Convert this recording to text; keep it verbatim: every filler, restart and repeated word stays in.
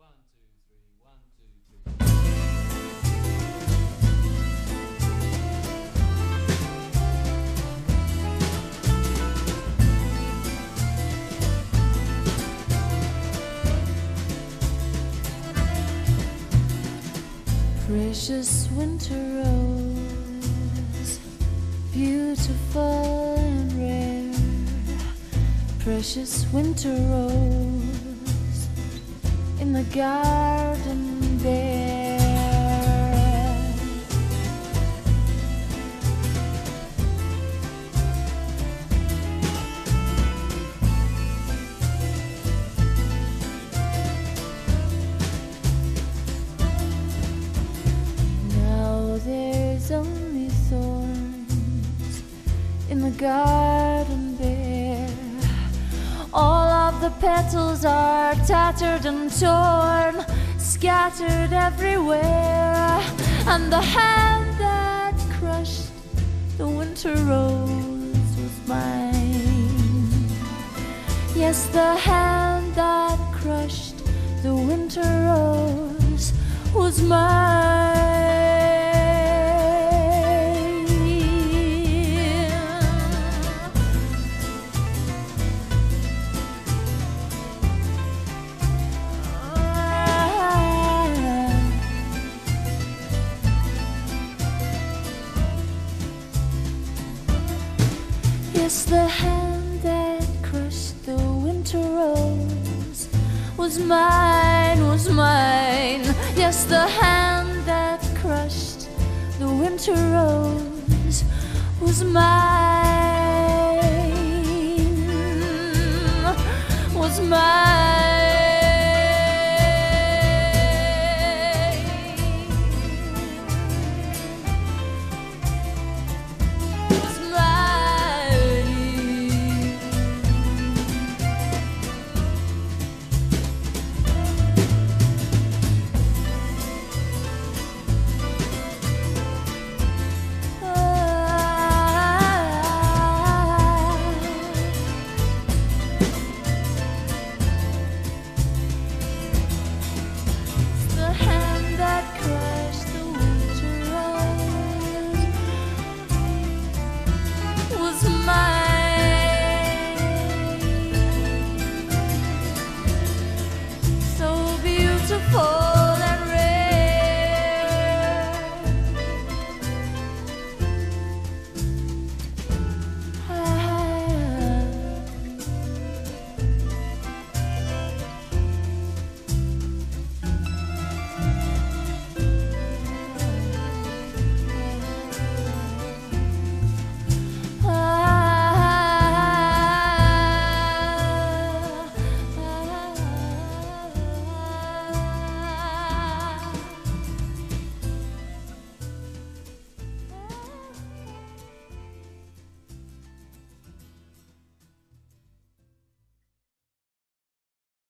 Precious winter rose, beautiful and rare. Precious winter rose in the garden bare. There's only thorns in the garden bare. All of the petals are tattered and torn, scattered everywhere. And the hand that crushed the winter rose was mine. Yes, the hand that crushed the winter rose was mine. Yes, the hand that crushed the winter rose was mine, was mine. Yes, the hand that crushed the winter rose was mine, was mine.